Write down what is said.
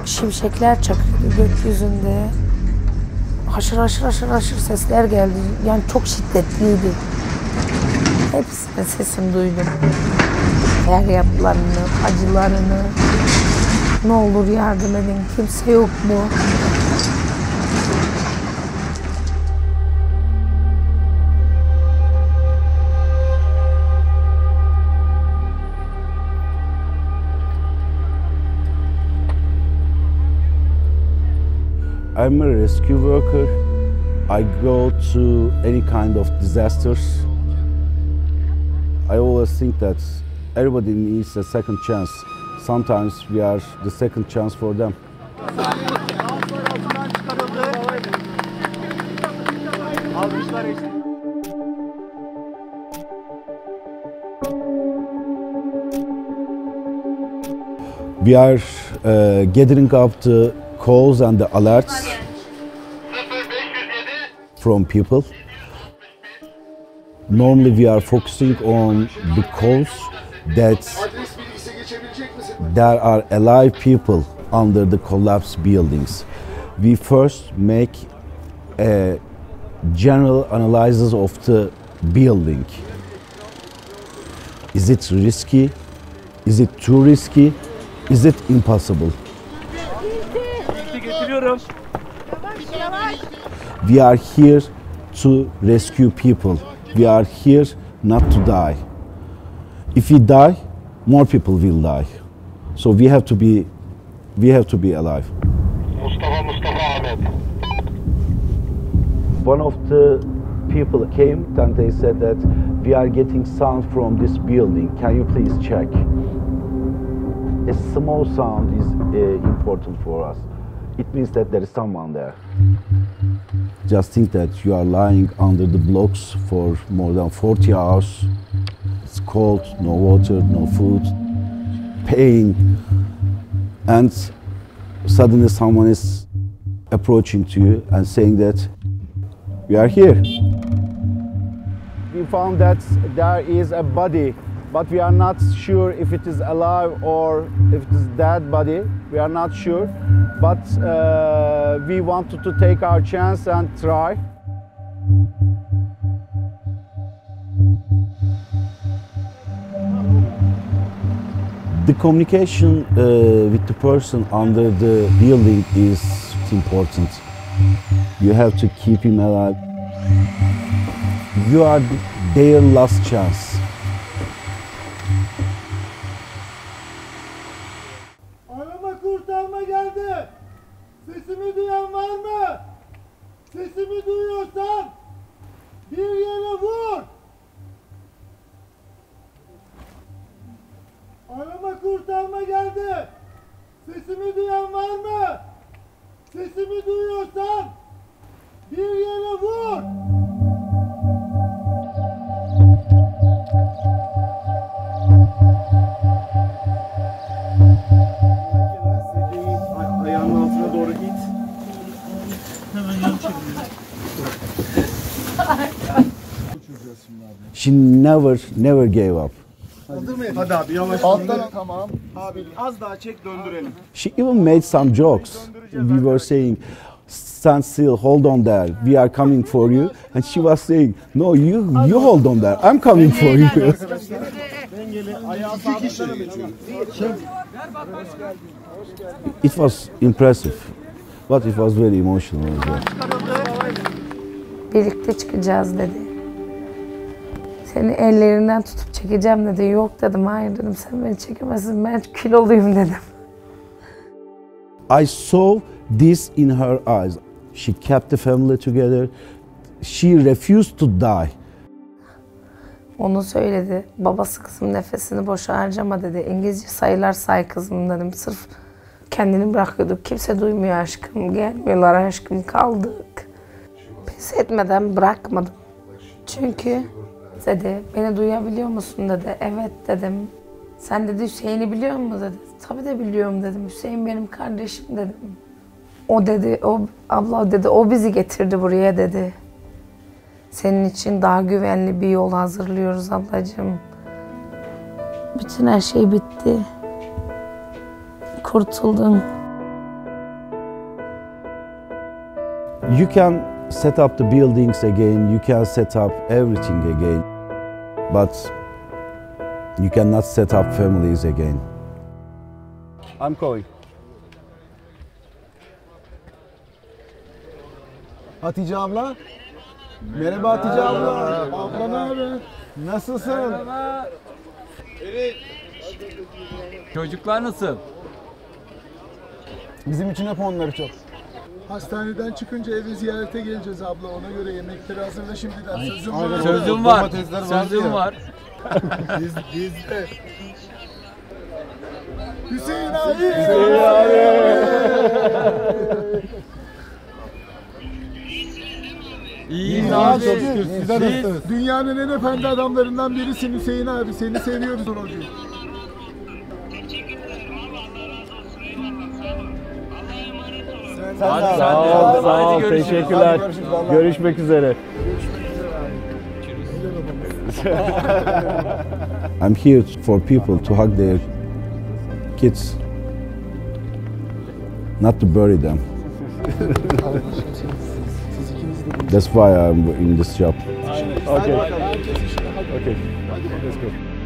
Şimşekler çakıyordu gökyüzünde. Haşır haşır haşır haşır sesler geldi. Yani çok şiddetliydi. Hepsine sesini duydum. Feryatlarını, acılarını. Ne olur yardım edin, kimse yok mu? I'm a rescue worker. I go to any kind of disasters. I always think that everybody needs a second chance. Sometimes we are the second chance for them. We are gathering up the calls and the alerts from people. Normally we are focusing on the calls that there are alive people under the collapsed buildings. We first make a general analysis of the building. Is it risky? Is it too risky? Is it impossible? We are here to rescue people. We are here not to die. If we die, more people will die. So we have to be alive. Mustafa Ahmet. One of the people came and they said that we are getting sound from this building. Can you please check? A small sound is important for us. It means that there is someone there. Just think that you are lying under the blocks for more than 40 hours. It's cold, no water, no food, pain. And suddenly someone is approaching to you and saying that we are here. We found that there is a body, but we are not sure if it is alive or if it is dead body. We are not sure, but we wanted to take our chance and try. The communication with the person under the building is important. You have to keep him alive. You are their last chance. Arama kurtarma geldi. Sesimi duyan var mı? Sesimi duyuyorsan bir yere vur. Arama kurtarma geldi. Sesimi duyan var mı? Sesimi duyuyorsan bir yere vur. Ayağının altına doğru it. Hemen yan çeviriyoruz. She never gave up. Hazır mıyız? Hadi abi yavaş. Alttan tamam. Abi az daha çek döndürelim. She even made some jokes. We were saying, stand still, hold on there. We are coming for you. And she was saying, no, you hold on there. I'm coming for you. Dengeli ayağı sabitlenelim. It was impressive, but it was very emotional as well. Birlikte çıkacağız dedi. Seni ellerinden tutup çekeceğim dedi. Yok dedim, hayır dedim, sen beni çekemezsin, ben kiloluyum dedim. I saw this in her eyes. She kept the family together. She refused to die. Onu söyledi. Babası, kızım nefesini boşa harcama dedi. İngilizce sayılar say kızım dedim. Sırf kendini bırakıyorduk. Kimse duymuyor aşkım. Gelmiyorlar aşkım, kaldık. Pes etmeden bırakmadım. Çünkü dedi, beni duyabiliyor musun dedi. Evet dedim. Sen dedi Hüseyin'i biliyor musun dedi. Tabii de biliyorum dedim. Hüseyin benim kardeşim dedim. O dedi, o abla dedi, o bizi getirdi buraya dedi. Senin için daha güvenli bir yol hazırlıyoruz ablacığım. Bütün her şey bitti. Kurtuldun. You can set up the buildings again, you can set up everything again, but you cannot set up families again. I'm calling. Hatice abla. Merhaba Hatice abla. Abla ne haber? Nasılsın? Çocuklar nasıl? Bizim için hep onları çok. Hastaneden çıkınca eve ziyarete geleceğiz abla. Ona göre yemekleri hazırla şimdiden. Sözüm var. Sözüm var. Domatesler Sözüm ya. var. Bizde. Hüseyin abi. İyiyiz abi. Biz Dünyanın en efendi adamlarından birisin Hüseyin abi. Seni seviyoruz Onurcuğum. Hadi sen de. Sağ ol, Hadi görüşürüz. teşekkürler. Görüşmek üzere. I'm here for people to hug their kids, not to bury them. That's why I'm in this job. Okay. Okay. Let's go.